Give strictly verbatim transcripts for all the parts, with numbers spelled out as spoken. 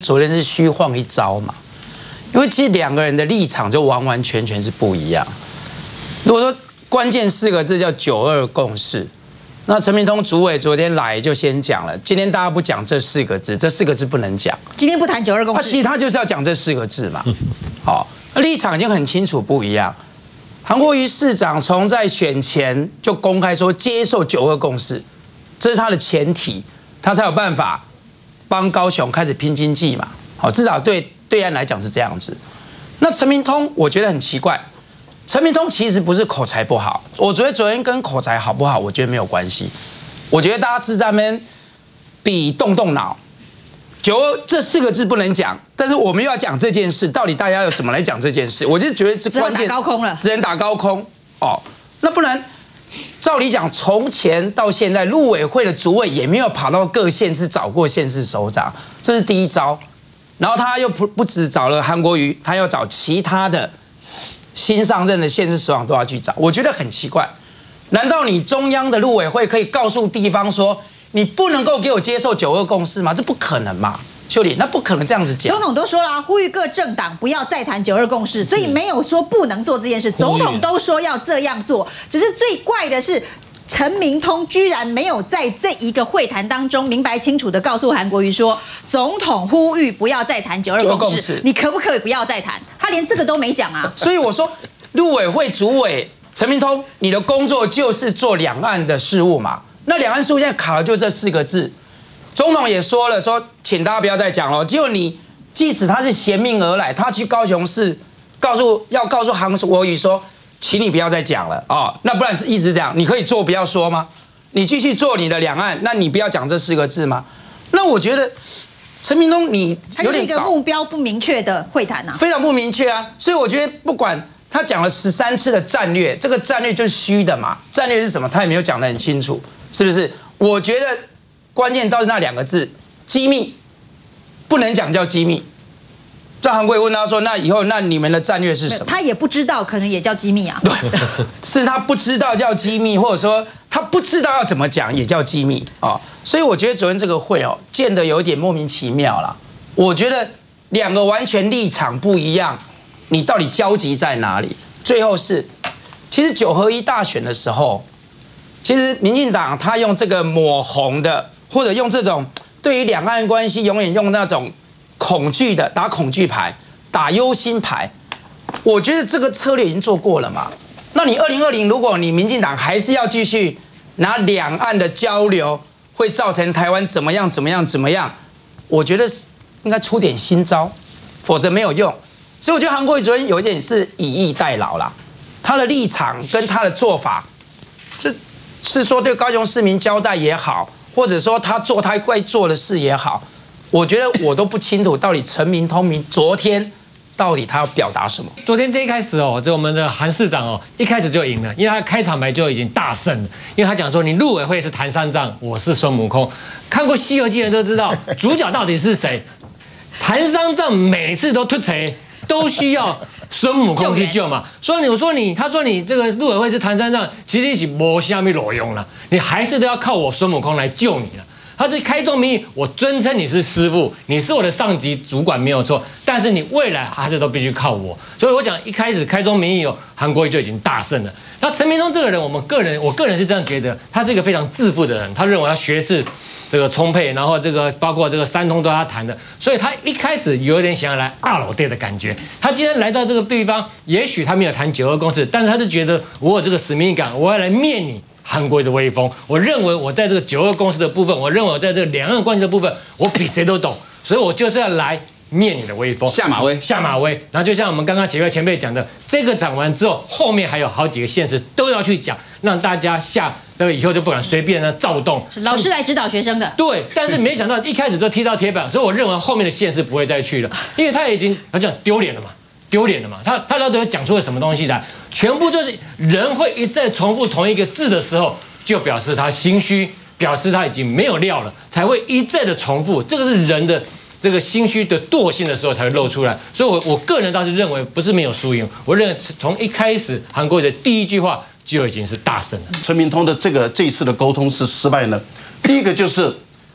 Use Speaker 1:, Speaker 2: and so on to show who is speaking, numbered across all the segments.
Speaker 1: 昨天是虚晃一招嘛，因为其实两个人的立场就完完全全是不一样。如果说关键四个字叫九二共识，那陈明通主委昨天来就先讲了，今天大家不讲这四个字，这四个字不能讲。
Speaker 2: 今天不谈九二共识，
Speaker 1: 他其实他就是要讲这四个字嘛。好，那立场已经很清楚不一样。韩国瑜市长从在选前就公开说接受九二共识，这是他的前提，他才有办法帮高雄开始拼经济嘛。好，至少对对岸来讲是这样子。那陈明通我觉得很奇怪。陈明通其实不是口才不好，我觉得昨天跟口才好不好，我觉得没有关系。我觉得大家是在那边比动动脑，九二这四个字不能讲，但是我们又要讲这件事，到底大家要怎么来讲这件事？我就觉得这关键
Speaker 2: 只能打高空了，
Speaker 1: 只能打高空哦。那不然，照理讲，从前到现在，陆委会的主委也没有跑到各县市找过县市首长，这是第一招。然后他又不不只找了韩国瑜，他要找其他的。新上任的县市首长都要去找，我觉得很奇怪。难道你中央的陆委会可以告诉地方说，你不能够给我接受九二共识吗？这不可能嘛，秀丽，那不可能这样子讲。
Speaker 2: 总统都说了，呼吁各政党不要再谈九二共识，所以没有说不能做这件事。总统都说要这样做，只是最怪的是。陈明通居然没有在这一个会谈当中明白清楚的告诉韩国瑜说，总统呼吁不要再谈九二共识，你可不可以不要再谈？他连这个都没讲啊！
Speaker 1: 所以我说，陆委会主委陈明通，你的工作就是做两岸的事务嘛。那两岸事务现在卡的就这四个字，总统也说了，说请大家不要再讲了。结果你即使他是衔命而来，他去高雄市告诉要告诉韩国瑜说。请你不要再讲了哦，那不然是一直讲，你可以做不要说吗？你继续做你的两岸，那你不要讲这四个字吗？那我觉得陈明通你有点
Speaker 2: 一个目标不明确的会谈啊，
Speaker 1: 非常不明确啊。所以我觉得不管他讲了十三次的战略，这个战略就是虚的嘛。战略是什么？他也没有讲得很清楚，是不是？我觉得关键倒是那两个字，机密，不能讲叫机密。赵韩国瑜问他说：“那以后那你们的战略是什么？”
Speaker 2: 他也不知道，可能也叫机密啊。
Speaker 1: 对，是他不知道叫机密，或者说他不知道要怎么讲也叫机密啊。所以我觉得昨天这个会哦，见得有点莫名其妙啦。我觉得两个完全立场不一样，你到底交集在哪里？最后是，其实九合一大选的时候，其实民进党他用这个抹红的，或者用这种对于两岸关系永远用那种。恐惧的打恐惧牌，打忧心牌，我觉得这个策略已经做过了嘛。那你二零二零，如果你民进党还是要继续拿两岸的交流会造成台湾怎么样怎么样怎么样，我觉得应该出点新招，否则没有用。所以我觉得韩国瑜昨天有一点是以逸待劳啦，他的立场跟他的做法，就是说对高雄市民交代也好，或者说他做他该做的事也好。我觉得我都不清楚到底陈明通明昨天到底他要表达什么。
Speaker 3: 昨天这一开始哦，这我们的韩市长哦，一开始就赢了，因为他开场白就已经大胜了，因为他讲说你陆委会是唐三藏，我是孙悟空。看过《西游记》的人都知道主角到底是谁。唐三藏每次都突锤，都需要孙悟空去救嘛。所以你我说你，他说你这个陆委会是唐三藏，其实是没什么路用了，你还是都要靠我孙悟空来救你了。他这开宗明义，我尊称你是师父，你是我的上级主管没有错，但是你未来还是都必须靠我。所以我讲一开始开宗明义哦，韩国瑜就已经大胜了。那陈明通这个人，我们个人我个人是这样觉得，他是一个非常自负的人，他认为他学识这个充沛，然后这个包括这个三通都他谈的，所以他一开始有点想要来二楼队的感觉。他今天来到这个地方，也许他没有谈九二共识，但是他是觉得我有这个使命感，我要来灭你。韩国瑜的威风，我认为我在这个九二共识的部分，我认为我在这个两岸关系的部分，我比谁都懂，所以我就是要来灭你的威风，
Speaker 4: 下马威，
Speaker 3: 下马威。然后就像我们刚刚几位前辈讲的，这个讲完之后，后面还有好几个县市都要去讲，让大家下那个以后就不敢随便的躁动。
Speaker 2: 老师来指导学生的，
Speaker 3: 对，但是没想到一开始就踢到铁板，所以我认为后面的县市不会再去了，因为他已经他讲丢脸了嘛。丢脸了嘛？他他到底讲出了什么东西来？全部就是人会一再重复同一个字的时候，就表示他心虚，表示他已经没有料了，才会一再的重复。这个是人的这个心虚的惰性的时候才会露出来。所以我，我我个人倒是认为不是没有输赢，我认为从一开始韩国瑜的第一句话就已经是大胜了。
Speaker 4: 陈明通的这个这一次的沟通是失败呢？第一个就是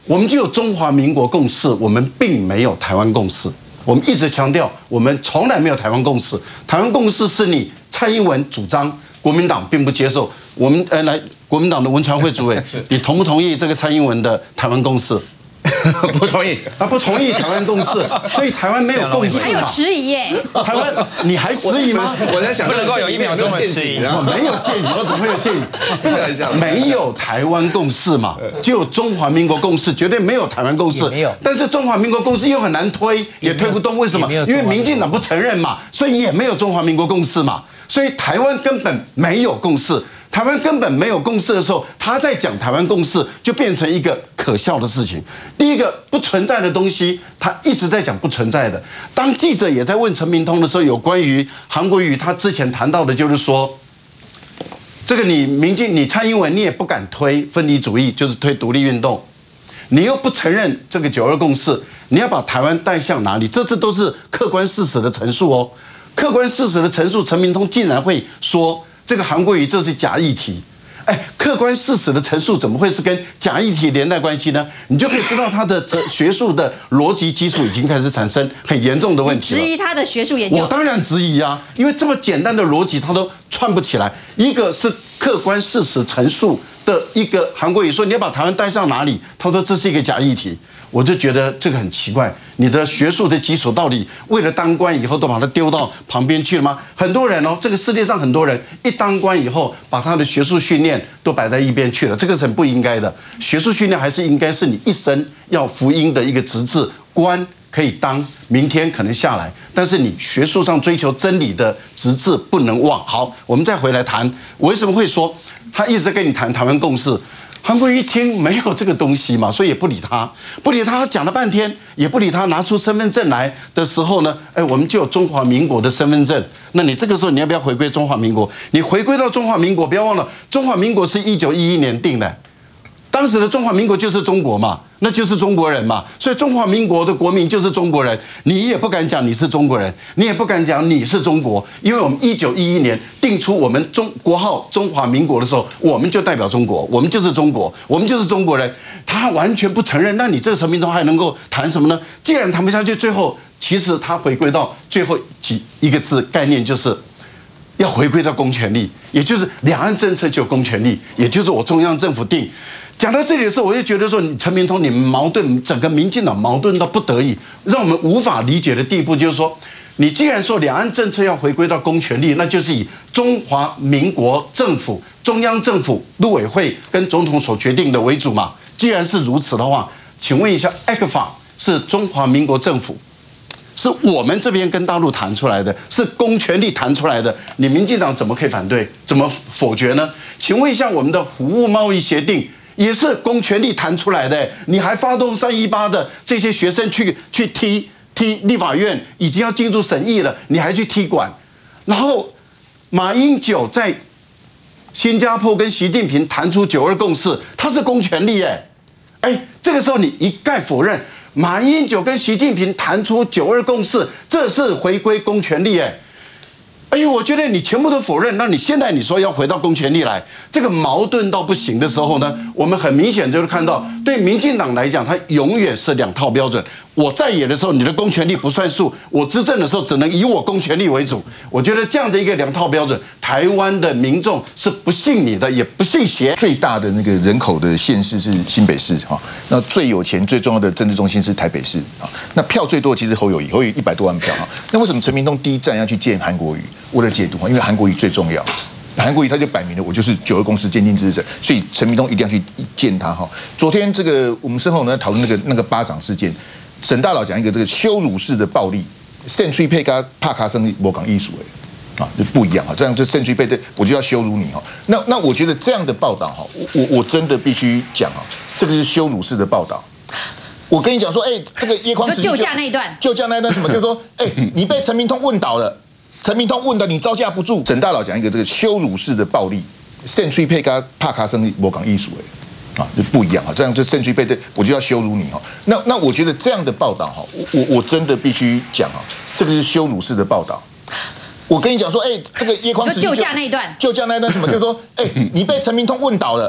Speaker 4: 我们就有中华民国共识，我们并没有台湾共识。我们一直强调，我们从来没有台湾共识。台湾共识是你蔡英文主张，国民党并不接受。我们呃来，国民党的文传会主委，你同不同意这个蔡英文的台湾共识？
Speaker 5: 不同意，
Speaker 4: 他不同意台湾共识，所以台湾没有共识嘛。
Speaker 2: 还有迟疑耶，
Speaker 4: 台湾你还迟疑吗？
Speaker 5: 我在想，
Speaker 1: 不能够有一秒钟的迟疑，
Speaker 4: 我没有陷阱，我怎么会有陷阱？不是，没有台湾共识嘛，就有中华民国共识，绝对没有台湾共识。
Speaker 1: 没有，
Speaker 4: 但是中华民国共识又很难推，也推不动。为什么？因为民进党不承认嘛，所以也没有中华民国共识嘛。所以台湾根本没有共识。台湾根本没有共识的时候，他在讲台湾共识，就变成一个可笑的事情。第一个不存在的东西，他一直在讲不存在的。当记者也在问陈明通的时候，有关于韩国瑜，他之前谈到的就是说，这个你民进、你蔡英文，你也不敢推分离主义，就是推独立运动，你又不承认这个九二共识，你要把台湾带向哪里？这这都是客观事实的陈述哦。客观事实的陈述，陈明通竟然会说。这个韩国瑜这是假议题，哎，客观事实的陈述怎么会是跟假议题连带关系呢？你就可以知道他的学术的逻辑基础已经开始产生很严重的问题了。
Speaker 2: 质疑他的学术研究，
Speaker 4: 我当然质疑啊，因为这么简单的逻辑他都串不起来。一个是客观事实陈述的一个韩国瑜说你要把台湾带上哪里，他说这是一个假议题。我就觉得这个很奇怪，你的学术的基础到底为了当官以后都把它丢到旁边去了吗？很多人哦，这个世界上很多人一当官以后，把他的学术训练都摆在一边去了，这个是很不应该的。学术训练还是应该是你一生要服膺的一个职责，官可以当，明天可能下来，但是你学术上追求真理的职责不能忘。好，我们再回来谈，我为什么会说他一直跟你谈台湾共识？韩国瑜一听没有这个东西嘛，所以也不理他，不理他，他讲了半天也不理他。拿出身份证来的时候呢，哎，我们就有中华民国的身份证。那你这个时候你要不要回归中华民国？你回归到中华民国，不要忘了，中华民国是一九一一年定的，当时的中华民国就是中国嘛，那就是中国人嘛。所以中华民国的国民就是中国人，你也不敢讲你是中国人，你也不敢讲你是中国，因为我们一九一一年定出我们中国号中华民国的时候，我们就代表中国，我们就是中国，我们就是中国人。他完全不承认，那你这个陈明通还能够谈什么呢？既然谈不下去，最后其实他回归到最后几一个字概念，就是要回归到公权力，也就是两岸政策就有公权力，也就是我中央政府定。讲到这里的时候，我就觉得说，你陈明通，你们矛盾，整个民进党矛盾到不得已，让我们无法理解的地步，就是说，你既然说两岸政策要回归到公权力，那就是以中华民国政府、中央政府、陆委会跟总统所决定的为主嘛。既然是如此的话，请问一下 ，A C F A 是中华民国政府，是我们这边跟大陆谈出来的，是公权力谈出来的，你民进党怎么可以反对？怎么否决呢？请问一下，我们的服务贸易协定。也是公权力谈出来的，你还发动三一八的这些学生去去踢踢立法院，已经要进入审议了，你还去踢馆，然后马英九在新加坡跟习近平谈出九二共识，他是公权力哎，哎，这个时候你一概否认马英九跟习近平谈出九二共识，这是回归公权力哎。哎呦，我觉得你全部都否认，那你现在你说要回到公权力来，这个矛盾到不行的时候呢，我们很明显就是看到，对民进党来讲，它永远是两套标准。我在野的时候，你的公权力不算数；我执政的时候，只能以我公权力为主。我觉得这样的一个两套标准，台湾的民众是不信你的，也不信邪。
Speaker 6: 最大的那个人口的县市是新北市哈，那最有钱、最重要的政治中心是台北市啊。那票最多的其实侯友宜，侯友宜一百多万票哈。那为什么陈明通第一站要去见韩国瑜？我的解读哈，因为韩国瑜最重要。韩国瑜他就摆明了，我就是九二共识坚定支持者，所以陈明通一定要去见他哈。昨天这个我们身后呢讨论那个那个巴掌事件，沈大佬讲一个这个羞辱式的暴力，圣吹配跟帕卡森摩港艺术哎，啊就不一样哈，这样就圣吹配对我就要羞辱你哈。那那我觉得这样的报道哈，我我真的必须讲啊，这个是羞辱式的报道。我跟你讲说，哎，这个叶匡时
Speaker 2: 就救驾那一段，
Speaker 6: 救驾那一段什么？就是说，哎，你被陈明通问倒了。陈明通问的你招架不住，沈大佬讲一个这个羞辱式的暴力，圣吹配跟帕卡森摩港艺术哎，啊就不一样哈，这样就圣吹配对我就要羞辱你哈。那那我觉得这样的报道哈，我我真的必须讲啊，这个是羞辱式的报道。我跟你讲说，哎，这个叶匡时
Speaker 2: 就救驾那一段，
Speaker 6: 救驾那一段什么？就是说，哎，你被陈明通问倒了。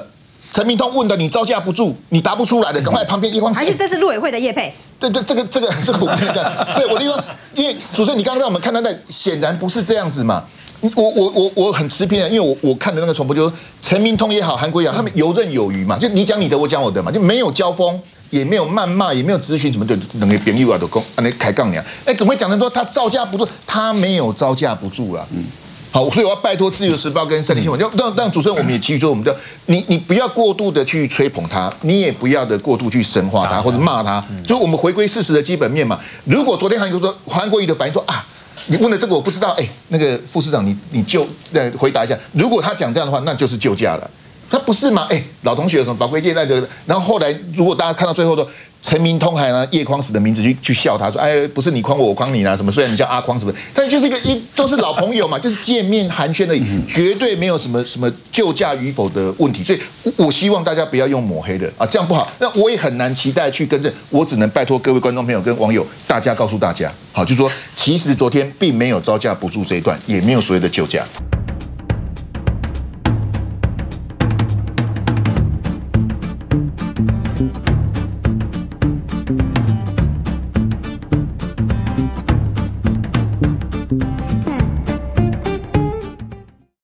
Speaker 6: 陈明通问的你招架不住，你答不出来的，赶快旁边一光。
Speaker 2: 还是这是陆委会的业配？
Speaker 6: 对对，这个这个这个我跟你讲，对我的地方，因为主持人你刚刚让我们看到那显然不是这样子嘛。我我我我很持平的，因为我我看的那个重播就是陈明通也好，韩国也好，他们游刃有余嘛，就你讲你的，我讲我的嘛，就没有交锋，也没有谩骂，也没有咨询什么的，两个朋友啊都讲，那开杠娘，哎，怎么会讲成说他招架不住？他没有招架不住啊。嗯。好，所以我要拜托《自由时报》跟三立新闻，要让让主持人，我们也基于说，我们的你你不要过度的去吹捧他，你也不要的过度去神化他或者骂他，就是我们回归事实的基本面嘛。如果昨天韩国说韩国瑜的反应说啊，你问的这个我不知道，哎，那个副市长你你就呃回答一下，如果他讲这样的话，那就是救驾了。他不是吗？哎，老同学有什么宝贵借贷的？然后后来如果大家看到最后的陈明通还拿叶匡时的名字去去笑他，说哎，不是你诓我，我诓你啦，什么？虽然你叫阿匡什么，但就是一个一都是老朋友嘛，就是见面寒暄而已，绝对没有什么什么救驾与否的问题。所以我希望大家不要用抹黑的啊，这样不好。那我也很难期待去更正，我只能拜托各位观众朋友跟网友，大家告诉大家，好，就是说其实昨天并没有招架不住这一段，也没有所谓的救驾。